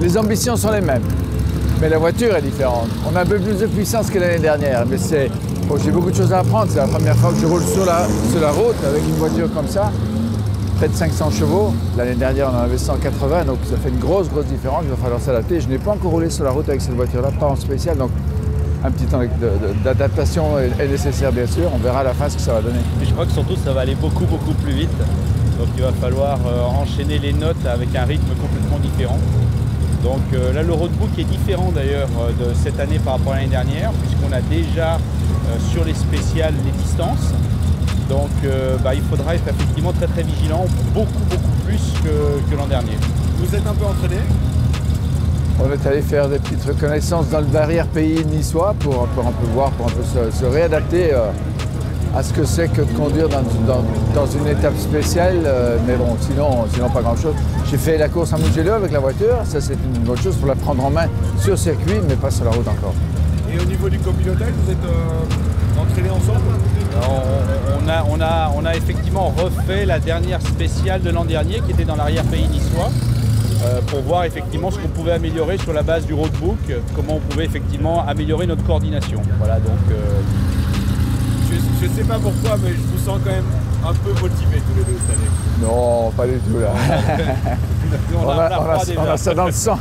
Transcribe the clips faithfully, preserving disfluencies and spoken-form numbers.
Les ambitions sont les mêmes, mais la voiture est différente. On a un peu plus de puissance que l'année dernière, mais c'est... Bon, j'ai beaucoup de choses à apprendre. C'est la première fois que je roule sur la, sur la route avec une voiture comme ça. Près de cinq cents chevaux. L'année dernière, on en avait cent quatre-vingts, donc ça fait une grosse, grosse différence. Il va falloir s'adapter. Je n'ai pas encore roulé sur la route avec cette voiture-là, pas en spécial, donc un petit temps d'adaptation est, est nécessaire, bien sûr. On verra à la fin ce que ça va donner. Et je crois que surtout, ça va aller beaucoup, beaucoup plus vite. Donc il va falloir euh, enchaîner les notes avec un rythme complètement différent. Donc euh, là, le roadbook est différent d'ailleurs euh, de cette année par rapport à l'année dernière, puisqu'on a déjà euh, sur les spéciales les distances. Donc euh, bah, il faudra être effectivement très très vigilant, beaucoup beaucoup plus que, que l'an dernier. Vous êtes un peu entraîné? On est allé faire des petites reconnaissances dans le arrière-pays niçois pour, pour un peu voir, pour un peu se, se réadapter euh, à ce que c'est que de conduire dans, dans, dans une étape spéciale. Euh, mais bon, sinon, sinon pas grand-chose. J'ai fait la course à Mugello avec la voiture, ça c'est une bonne chose pour la prendre en main sur circuit, mais pas sur la route encore. Et au niveau du copilotage, vous êtes euh, entraînés ensemble? On, on, a, on, a, on a effectivement refait la dernière spéciale de l'an dernier qui était dans l'arrière-pays niçois euh, pour voir effectivement ce qu'on pouvait améliorer sur la base du roadbook, comment on pouvait effectivement améliorer notre coordination. Voilà, donc, euh... je ne sais pas pourquoi, mais je vous sens quand même un peu motivés tous les deux cette année. Non, pas du tout là. on, a, on, a, on, a, on a ça dans le sang.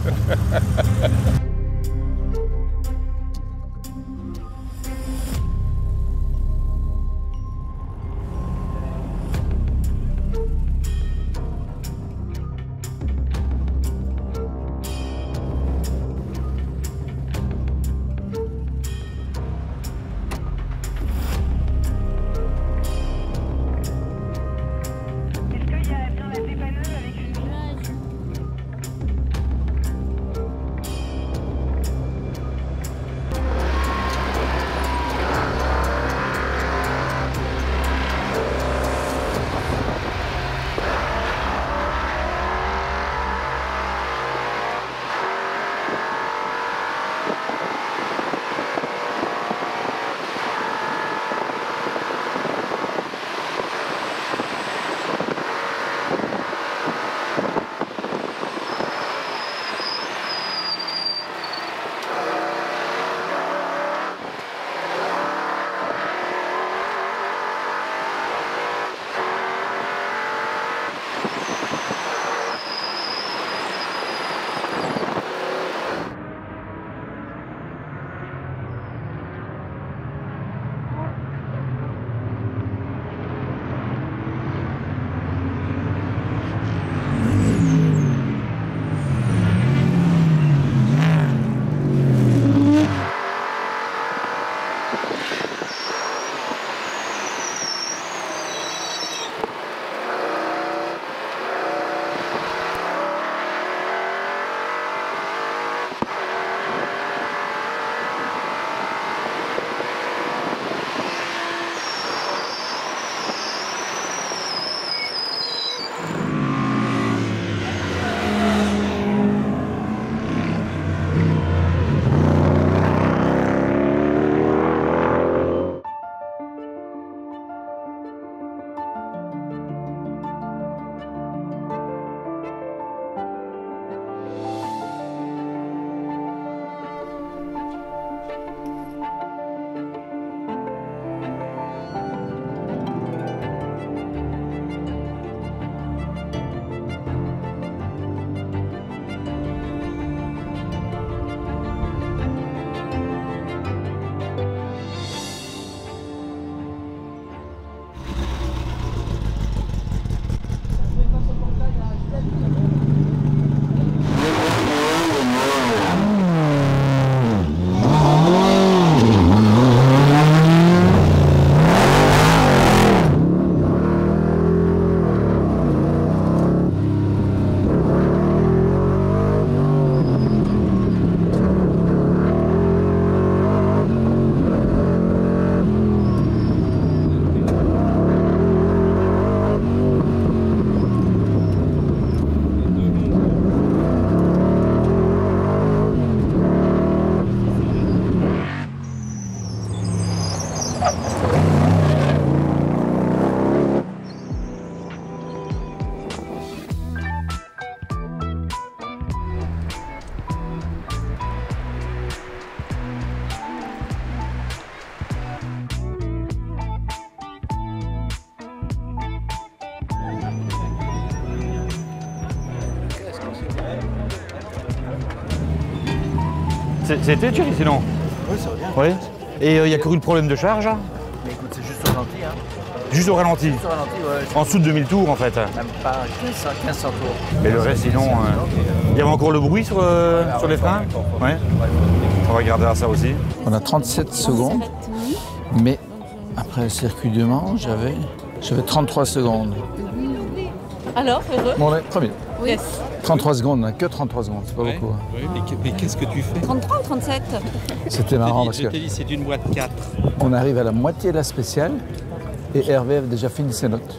C'était Thierry sinon? Oui, ça va bien. Oui. Et il euh, y a couru le problème de charge hein? Mais écoute, c'est juste au ralenti. Hein. Juste au ralenti? Juste au ralenti, ouais. En dessous de deux mille tours en fait? Même pas quinze cents tours. Mais le reste sinon... Il euh... y avait encore le bruit sur, euh, ouais, sur les freins? Ouais. On va regarder à ça aussi. On a trente-sept secondes, mais après le circuit du Mans, j'avais j'avais trente-trois secondes. Alors, heureux? Bon, on est premier. Oui. Yes. trente-trois secondes, on n'a que trente-trois secondes, c'est pas ouais, beaucoup. Hein. Ouais, mais, mais qu'est-ce que tu fais? trente-trois ou trente-sept? C'était marrant parce je que t'ai dit, c'est une boîte quatre. On arrive à la moitié de la spéciale et Hervé avait déjà fini ses notes.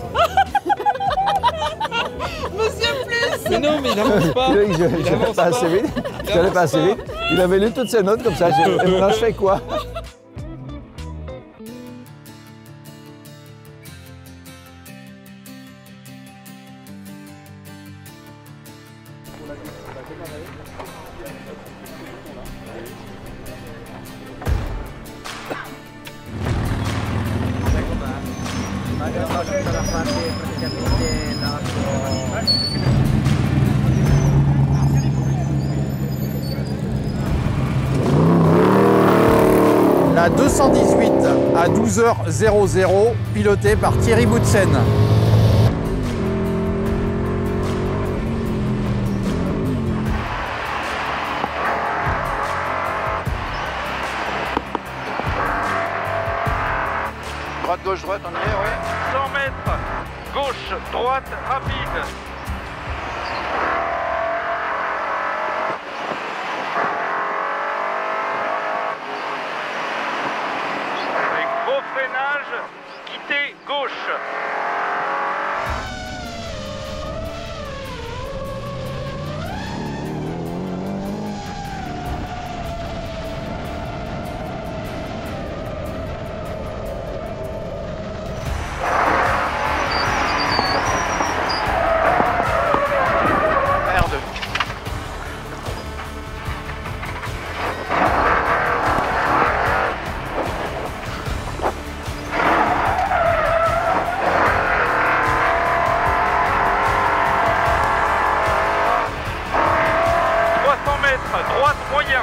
Monsieur Plus! Mais non, mais il avance pas. Je, je, je n'allais pas assez vite. Je n'allais pas assez vite. Il avait lu toutes ses notes comme ça. Je, et maintenant, je fais quoi? La deux cent dix-huit à douze heures zéro zéro, pilotée par Thierry Boutsen. Droite, gauche, droite, on y est, oui. cent mètres, gauche, droite, rapide. Avec gros freinage, quittez gauche. Droite moyen.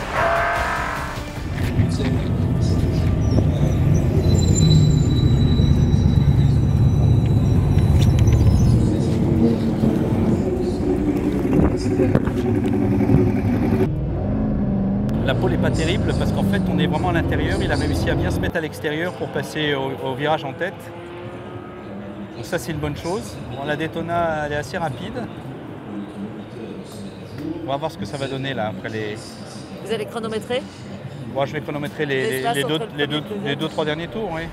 La pole n'est pas terrible parce qu'en fait on est vraiment à l'intérieur. Il a réussi à bien se mettre à l'extérieur pour passer au, au virage en tête. Donc ça c'est une bonne chose. Bon, la Daytona elle est assez rapide. On va voir ce que ça va donner là après les... Vous allez chronométrer? Bon, je vais chronométrer les, les, les, deux, les, deux, les deux, trois derniers tours, oui.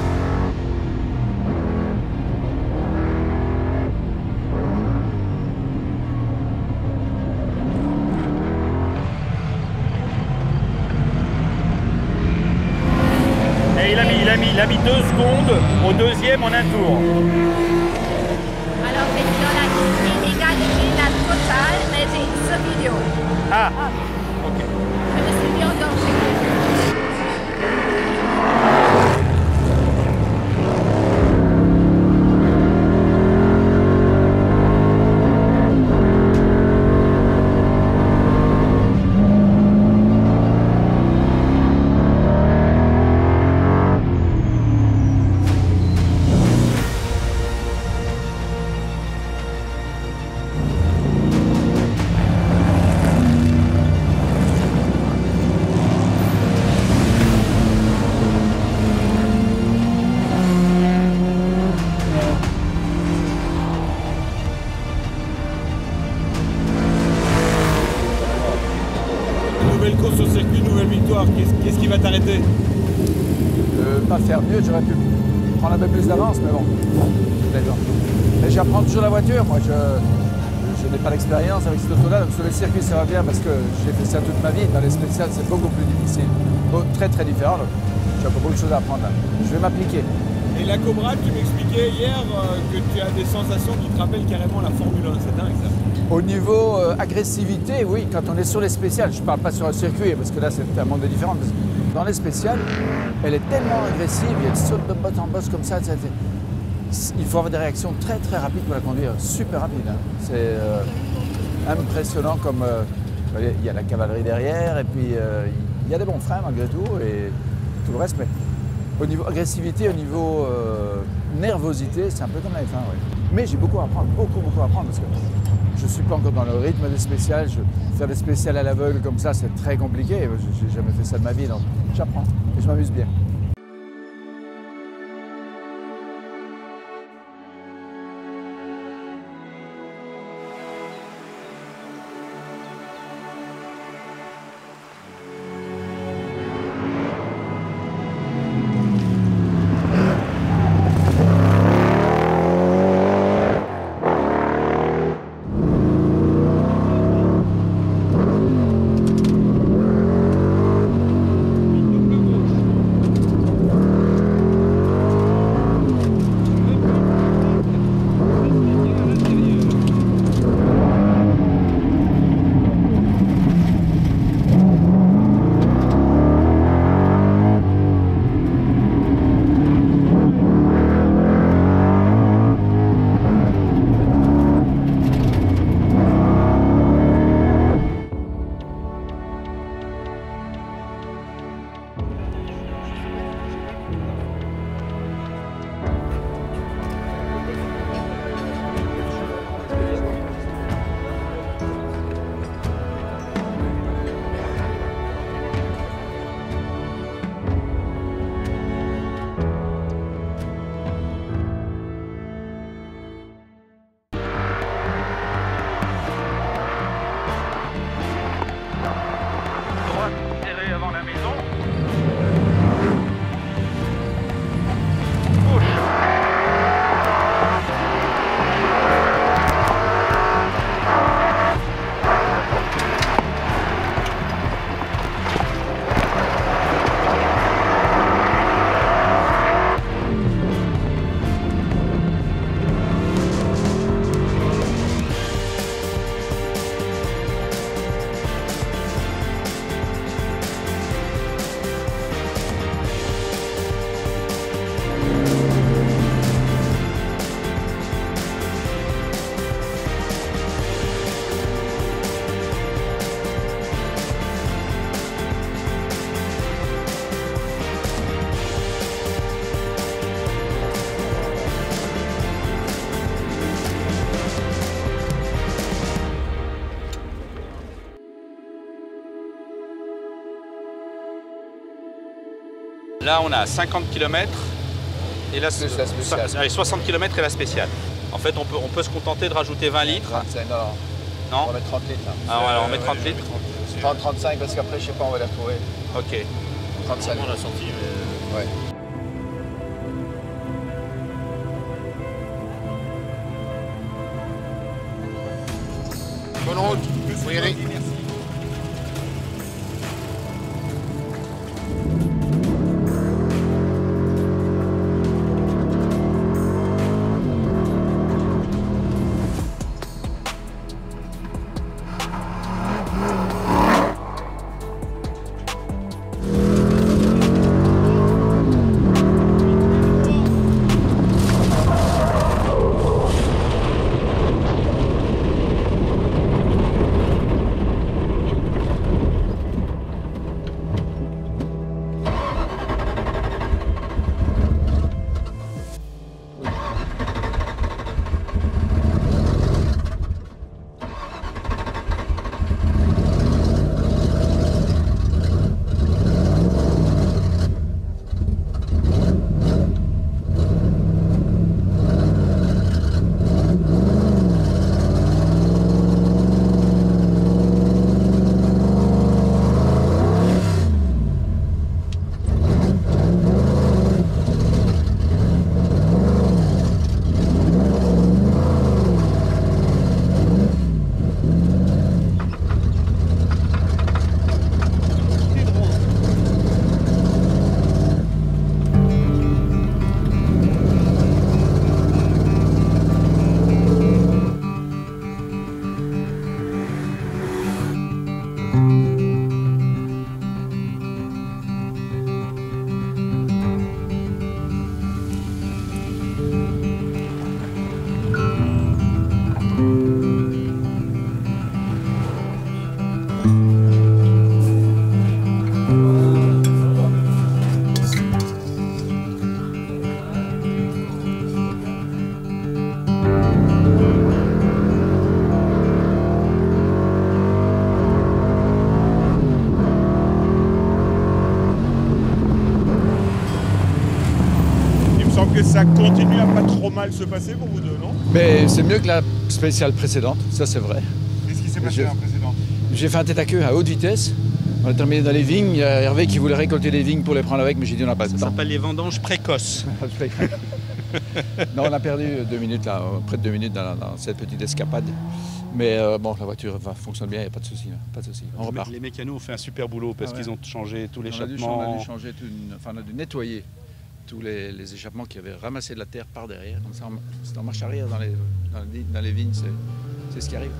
Et il a mis, il a mis, il a mis deux secondes au deuxième en un tour. Alors, c'est une inégalité la totale, mais c'est ce vidéo. Ah, ok. Je me suis mis en danger. Nouvelle course au circuit, nouvelle victoire. Qu'est-ce qu'est-ce qui va t'arrêter? Euh, pas faire mieux, j'aurais pu prendre un peu plus d'avance, mais bon, d'accord. Mais j'apprends toujours la voiture, moi je, je n'ai pas l'expérience avec cette auto-là, donc sur les circuits ça va bien parce que j'ai fait ça toute ma vie, dans les spéciales c'est beaucoup plus difficile, bon, très très différent, donc j'ai encore beaucoup de choses à apprendre là. Je vais m'appliquer. Et la Cobra, tu m'expliquais hier euh, que tu as des sensations qui te rappellent carrément la Formule un, c'est dingue ça. Au niveau euh, agressivité, oui, quand on est sur les spéciales, je ne parle pas sur un circuit parce que là c'est un monde différent. Dans les spéciales, elle est tellement agressive, elle saute de bosse en bosse comme ça. Il faut avoir des réactions très très rapides pour la conduire, super rapide. Hein. C'est euh, impressionnant comme, euh, Il y a la cavalerie derrière et puis euh, il y a des bons freins malgré tout et tout le reste. Mais au niveau agressivité, au niveau euh, nervosité, c'est un peu comme la F un. Ouais. Mais j'ai beaucoup à apprendre, beaucoup, beaucoup à apprendre parce que je ne suis pas encore dans le rythme des spéciales. Je, faire des spéciales à l'aveugle comme ça, c'est très compliqué. Je n'ai jamais fait ça de ma vie, donc j'apprends et je m'amuse bien. Là, on a cinquante kilomètres et la, Plus la spéciale. allez, soixante kilomètres et la spéciale. En fait, on peut, on peut se contenter de rajouter vingt litres. trente-cinq, non, Non on va mettre trente litres. Là. Ah, voilà, on met trente litres. trente, trente-cinq parce qu'après, je sais pas, on va les retrouver. Ok. trente-cinq. On l'a senti, mais... Ouais. Bonne route, faut y aller. nuit a pas trop mal se passer pour vous deux, non? Mais c'est mieux que la spéciale précédente, ça c'est vrai. Qu'est-ce qui s'est passé Je- dans la précédente? J'ai fait un tête à queue à haute vitesse. On a terminé dans les vignes. Il y a Hervé qui voulait récolter des vignes pour les prendre avec, mais j'ai dit on n'a pas de Ça temps. s'appelle les vendanges précoces. Non, on a perdu deux minutes là, près de deux minutes dans, dans cette petite escapade. Mais euh, bon, la voiture va, fonctionne bien, il n'y a pas de souci. là, Pas de souci. On repart. Les mécanos ont fait un super boulot parce Ah ouais. qu'ils ont changé tout On a, dû, l'échappement. on a dû changer, tout une- enfin, on a dû nettoyer tous les, les échappements qui avaient ramassé de la terre par derrière. Comme ça, on- c'est en marche arrière dans les, dans les, dans les vignes, c'est c'est ce qui arrive.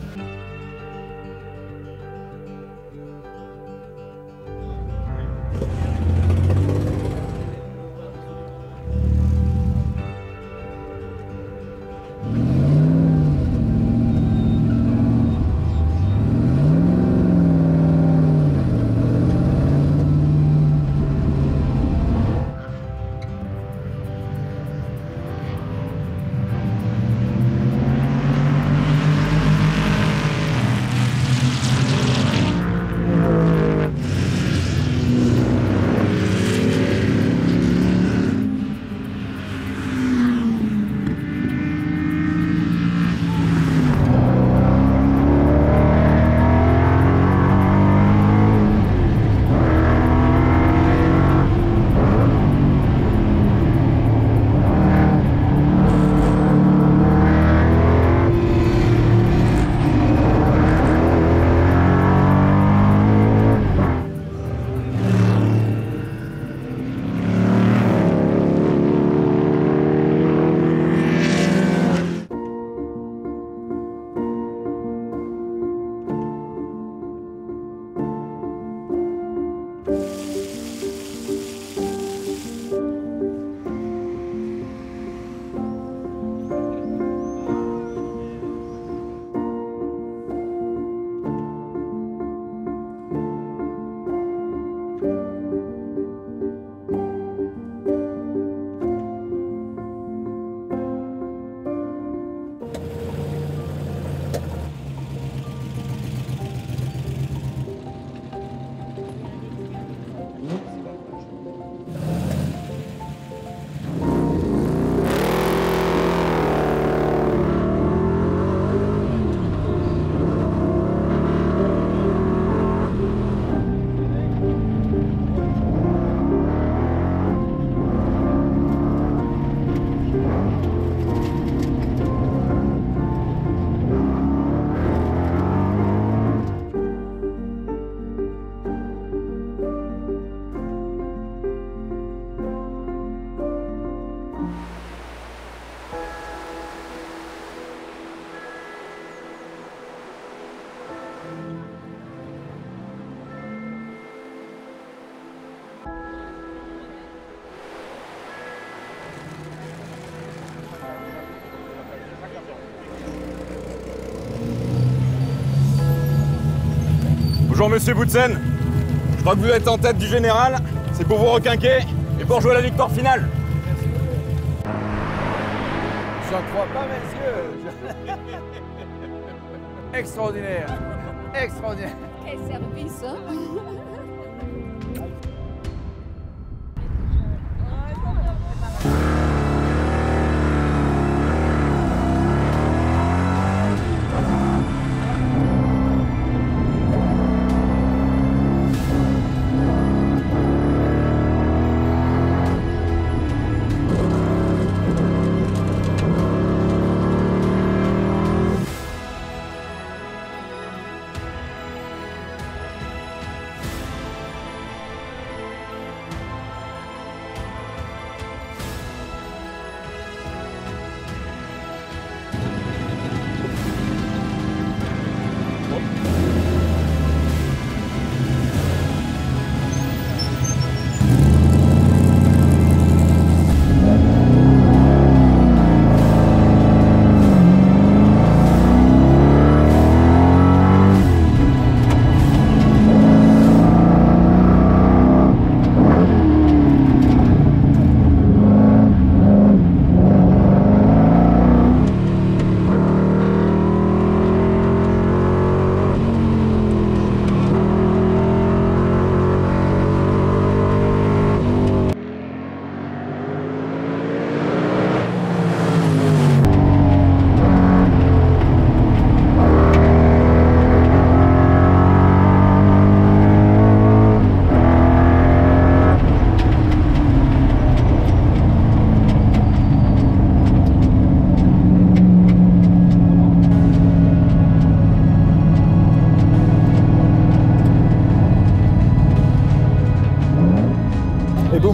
Bonjour Monsieur Boutsen. Je crois que vous êtes en tête du général. C'est pour vous requinquer et pour jouer à la victoire finale. J'en crois pas mes yeux. Extraordinaire. Extraordinaire. Quel service, hein?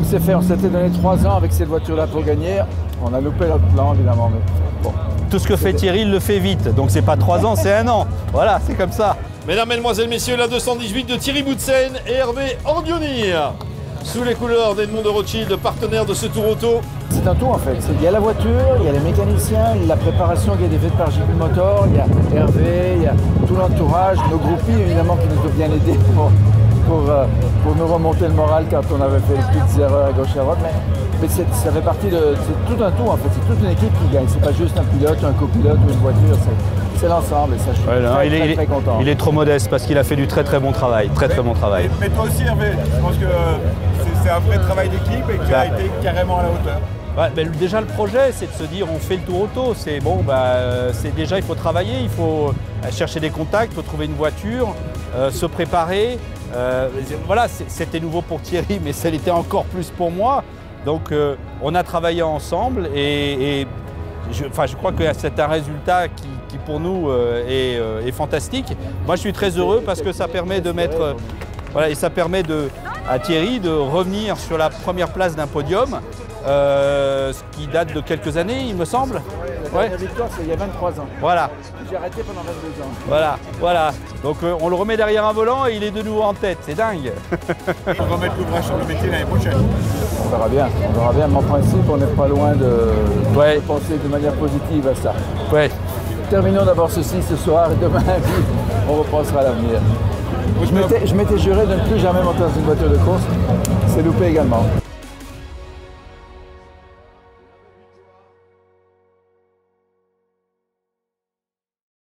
c'est fait, on s'était donné trois ans avec cette voiture-là pour gagner. On a loupé notre plan, évidemment, mais bon. Tout ce que fait Thierry, il le fait vite. Donc c'est pas trois ans, c'est un an. Voilà, c'est comme ça. Mesdames, Mesdemoiselles, Messieurs, la deux cent dix-huit de Thierry Boutsen et Hervé Andioni. Sous les couleurs d'Edmond de Rothschild, partenaire de ce Tour Auto. C'est un tout en fait. Il y a la voiture, il y a les mécaniciens, il y a la préparation qui a été faite par J P Motor, il y a Hervé, il y a tout l'entourage, nos groupies évidemment qui nous ont bien aidés pour, pour, euh, pour nous remonter le moral quand on avait fait les petites erreurs à gauche et à droite. Mais, mais ça fait partie de. C'est tout un tout en fait. C'est toute une équipe qui gagne. C'est pas juste un pilote, un copilote ou une voiture. C'est l'ensemble et ça je suis ouais, non, très, il très, est, très content. Il est trop modeste parce qu'il a fait du très très bon travail. Très très bon travail. Mais, mais toi aussi Hervé, je pense que c'est un vrai travail d'équipe et que tu as été carrément à la hauteur. Ouais, ben, déjà le projet c'est de se dire on fait le Tour Auto, c'est bon, bah, c'est déjà il faut travailler, il faut chercher des contacts, il faut trouver une voiture, euh, se préparer. Euh, voilà, c'était nouveau pour Thierry, mais ça l'était encore plus pour moi. Donc euh, on a travaillé ensemble et, et je, enfin, je crois que c'est un résultat qui, qui pour nous euh, est, euh, est fantastique. Moi je suis très heureux parce que ça permet de mettre, euh, voilà, et ça permet de, à Thierry de revenir sur la première place d'un podium. Euh, ce qui date de quelques années, il me semble. La dernière victoire, c'est il y a vingt-trois ans. Voilà. J'ai arrêté pendant vingt-deux ans. Voilà, voilà. Donc euh, on le remet derrière un volant et il est de nouveau en tête. C'est dingue. On va remettre l'ouvrage sur le métier l'année prochaine. On verra bien. On verra bien. Mais en principe, on n'est pas loin de, ouais. de penser de manière positive à ça. Ouais. Terminons d'abord ceci ce soir et demain, on repensera à l'avenir. Je m'étais juré de ne plus jamais monter dans une voiture de course. C'est loupé également.